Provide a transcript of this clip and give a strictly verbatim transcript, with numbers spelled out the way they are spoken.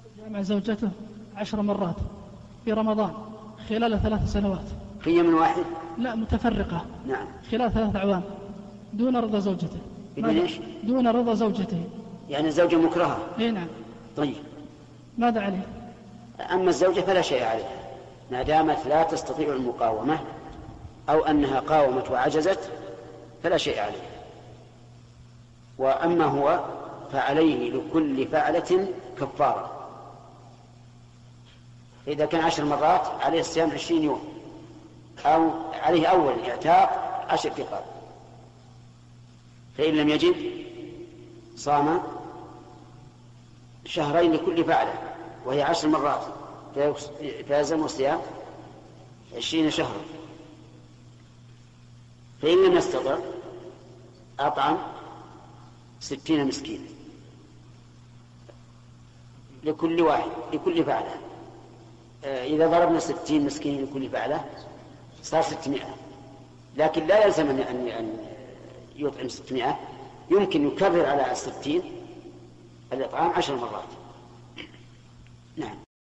مع زوجته عشر مرات في رمضان خلال ثلاث سنوات في يوم واحد؟ لا، متفرقة. نعم. خلال ثلاث أعوام دون رضا زوجته. بدون إيش؟ دون رضا زوجته، يعني الزوجة مكرهة. اي نعم. طيب ماذا عليه؟ أما الزوجة فلا شيء عليها ما دامت لا تستطيع المقاومة أو أنها قاومت وعجزت فلا شيء عليها. وأما هو فعليه لكل فعلة كفارة. إذا كان عشر مرات عليه الصيام عشرين يوم، أو عليه أول اعتاق عشر رقاب، فإن لم يجد صام شهرين لكل فعلة وهي عشر مرات، فيلزم الصيام عشرين شهرا. فإن لم يستطع أطعم ستين مسكين لكل واحد لكل فعلة. إذا ضربنا ستين مسكين لكل فعلة صار ستمائة، لكن لا يلزم أن يطعم ستمائة، يمكن يكرر على الستين الإطعام عشر مرات. نعم.